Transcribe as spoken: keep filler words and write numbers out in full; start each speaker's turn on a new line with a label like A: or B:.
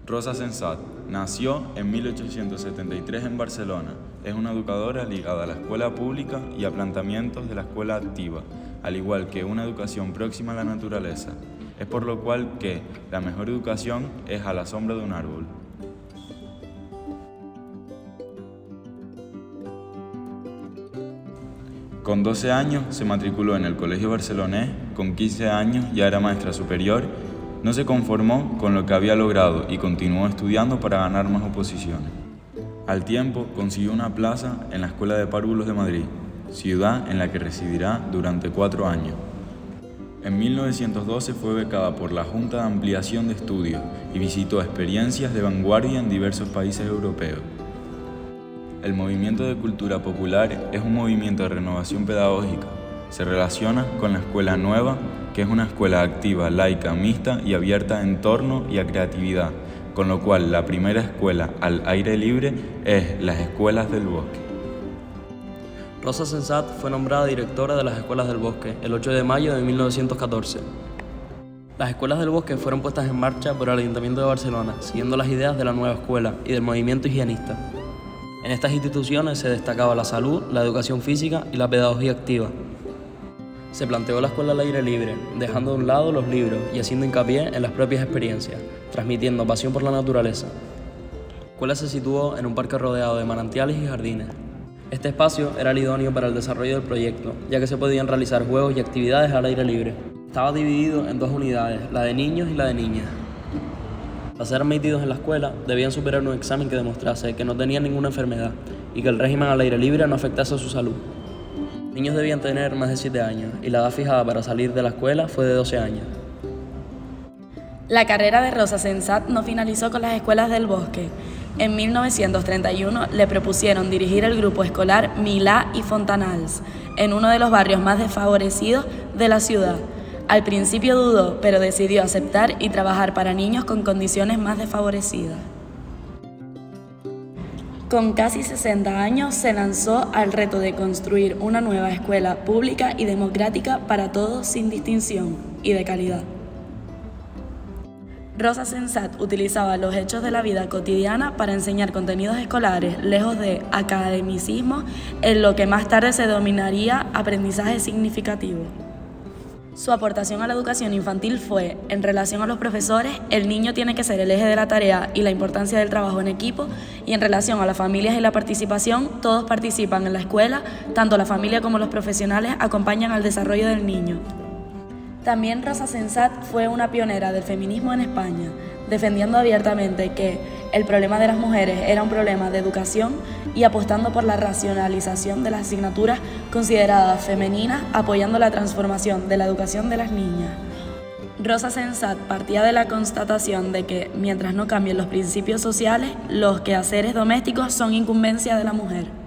A: Rosa Sensat nació en mil ochocientos setenta y tres en Barcelona. Es una educadora ligada a la escuela pública y a planteamientos de la escuela activa, al igual que una educación próxima a la naturaleza. Es por lo cual que la mejor educación es a la sombra de un árbol. Con doce años se matriculó en el Colegio Barcelonés, con quince años ya era maestra superior. No se conformó con lo que había logrado y continuó estudiando para ganar más oposiciones. Al tiempo consiguió una plaza en la Escuela de Párvulos de Madrid, ciudad en la que residirá durante cuatro años. En mil novecientos doce fue becada por la Junta de Ampliación de Estudios y visitó experiencias de vanguardia en diversos países europeos. El movimiento de cultura popular es un movimiento de renovación pedagógica. Se relaciona con la Escuela Nueva, que es una escuela activa, laica, mixta y abierta en torno y a creatividad, con lo cual la primera escuela al aire libre es las Escuelas del Bosque.
B: Rosa Sensat fue nombrada directora de las Escuelas del Bosque el ocho de mayo de mil novecientos catorce. Las Escuelas del Bosque fueron puestas en marcha por el Ayuntamiento de Barcelona, siguiendo las ideas de la nueva escuela y del movimiento higienista. En estas instituciones se destacaba la salud, la educación física y la pedagogía activa. Se planteó la escuela al aire libre, dejando de un lado los libros y haciendo hincapié en las propias experiencias, transmitiendo pasión por la naturaleza. La escuela se situó en un parque rodeado de manantiales y jardines. Este espacio era el idóneo para el desarrollo del proyecto, ya que se podían realizar juegos y actividades al aire libre. Estaba dividido en dos unidades, la de niños y la de niñas. Para ser admitidos en la escuela, debían superar un examen que demostrase que no tenían ninguna enfermedad y que el régimen al aire libre no afectase a su salud. Los niños debían tener más de siete años y la edad fijada para salir de la escuela fue de doce años.
C: La carrera de Rosa Sensat no finalizó con las Escuelas del Bosque. En mil novecientos treinta y uno le propusieron dirigir el grupo escolar Milà y Fontanals, en uno de los barrios más desfavorecidos de la ciudad. Al principio dudó, pero decidió aceptar y trabajar para niños con condiciones más desfavorecidas. Con casi sesenta años se lanzó al reto de construir una nueva escuela pública y democrática para todos sin distinción y de calidad. Rosa Sensat utilizaba los hechos de la vida cotidiana para enseñar contenidos escolares, lejos de academicismo, en lo que más tarde se denominaría aprendizaje significativo. Su aportación a la educación infantil fue, en relación a los profesores, el niño tiene que ser el eje de la tarea y la importancia del trabajo en equipo, y en relación a las familias y la participación, todos participan en la escuela, tanto la familia como los profesionales acompañan al desarrollo del niño. También Rosa Sensat fue una pionera del feminismo en España, defendiendo abiertamente que el problema de las mujeres era un problema de educación y apostando por la racionalización de las asignaturas consideradas femeninas, apoyando la transformación de la educación de las niñas. Rosa Sensat partía de la constatación de que, mientras no cambien los principios sociales, los quehaceres domésticos son incumbencia de la mujer.